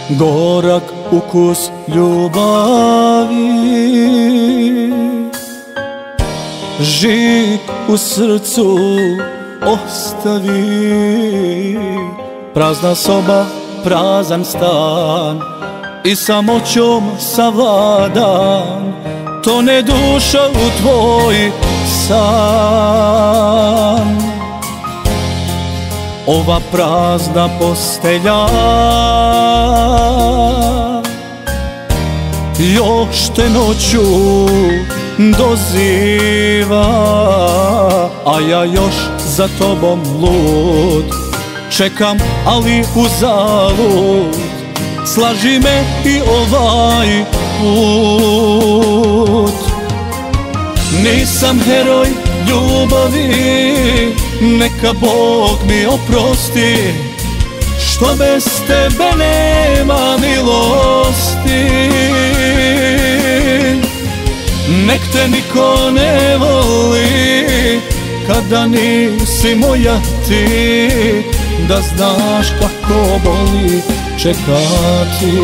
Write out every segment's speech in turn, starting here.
Gorak ukus ljubavi, žig u srcu ostavi. Prazna soba, prazan stan i samoćom savladan, tone duša u tvoj san. Ova prazna postelja još te noću doziva, a ja još za tobom lud čekam, ali uzalud. Slaži me i ovaj put. Nisam heroj ljubavi, neka Bog mi oprosti, što bez tebe nema milosti. Nek te niko ne voli kada nisi moja ti, da znaš kako boli čekati.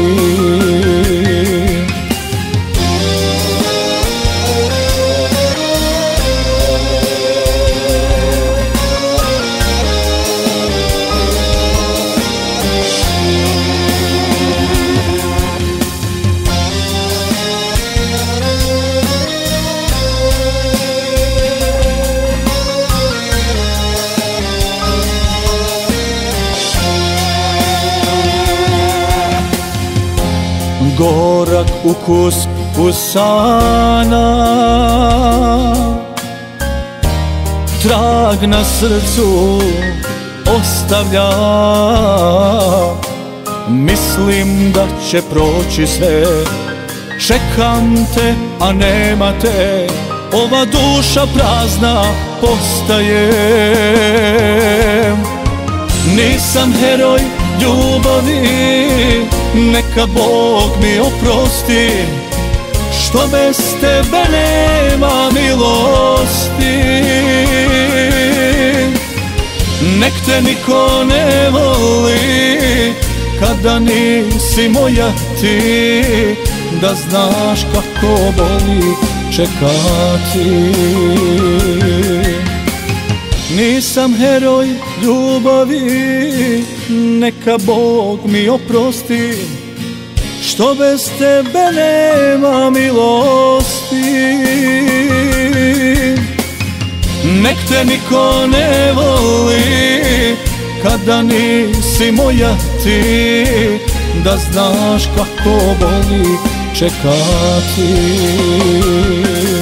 Gorak ukus usana, trag na srcu ostavlja. Mislim da će proći sve, čekam te, a nema te. Ova duša prazna postaje. Nisam heroj ljubavi, neka Bog mi oprosti, što bez tebe nema milosti. Nek te niko ne voli kada nisi moja ti, da znaš kako boli čekati. Nisam heroj ljubavi, neka Bog mi oprosti, što bez tebe nema milosti. Nek te niko ne voli kada nisi moja ti, da znaš kako boli čekati.